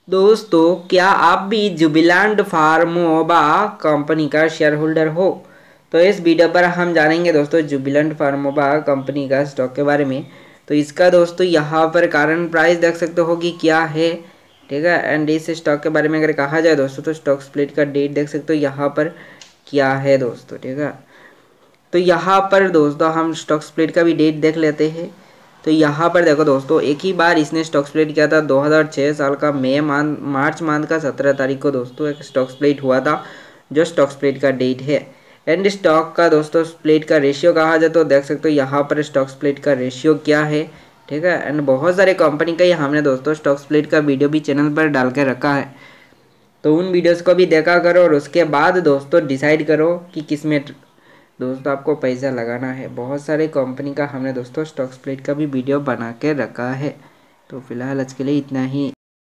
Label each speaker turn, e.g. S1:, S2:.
S1: दोस्तों, क्या आप भी जुबिलेंट फार्मोवा कंपनी का शेयर होल्डर हो? तो इस वीडियो पर हम जानेंगे दोस्तों जुबिलेंट फार्मोवा कंपनी का स्टॉक के बारे में। तो इसका दोस्तों यहाँ पर करंट प्राइस देख सकते हो कि क्या है, ठीक है। एंड इस स्टॉक के बारे में अगर कहा जाए दोस्तों तो स्टॉक स्प्लिट का डेट देख सकते हो यहाँ पर क्या है दोस्तों, ठीक है। तो यहाँ पर दोस्तों हम स्टॉक स्प्लिट का भी डेट देख लेते हैं। तो यहाँ पर देखो दोस्तों, एक ही बार इसने स्टॉक स्प्लिट किया था 2006 साल का मार्च मंथ का 17 तारीख को दोस्तों एक स्टॉक स्प्लिट हुआ था, जो स्टॉक स्प्लिट का डेट है। एंड स्टॉक का दोस्तों स्प्लिट का रेशियो कहा जाए तो देख सकते हो यहाँ पर स्टॉक स्प्लिट का रेशियो क्या है, ठीक है। एंड बहुत सारे कंपनी का ही हमने दोस्तों स्टॉक स्प्लिट का वीडियो भी चैनल पर डाल के रखा है, तो उन वीडियोस को भी देखा करो और उसके बाद दोस्तों डिसाइड करो कि किस में दोस्तों आपको पैसा लगाना है। बहुत सारे कंपनी का हमने दोस्तों स्टॉक स्प्लिट का भी वीडियो बना के रखा है। तो फिलहाल आज के लिए इतना ही।